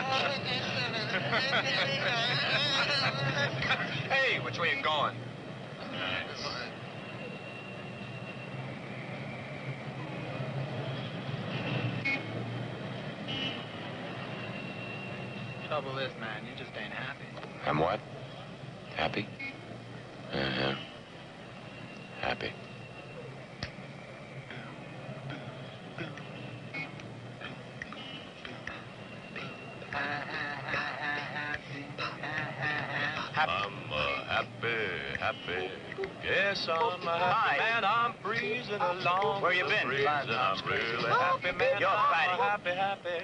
Hey, which way you going? Trouble is, man, you just ain't happy. I'm what? Happy? Uh-huh. Happy. I'm happy. Yes, I'm happy, man. I'm freezing along. Where you been? Freezing. I'm really happy, man. You're I'm fatty. happy.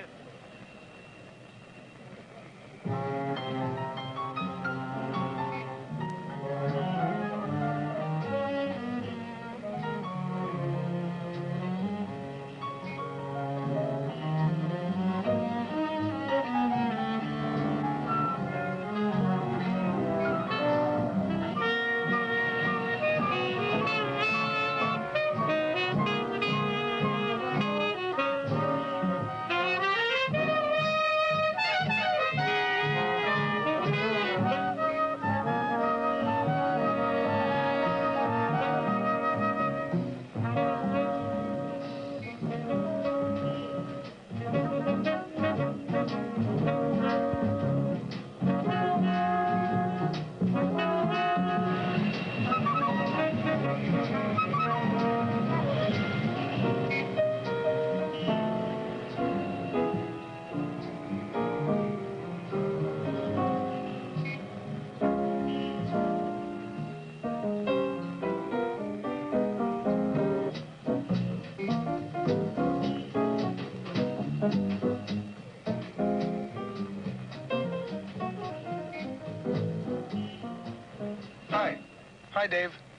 Hi, Dave.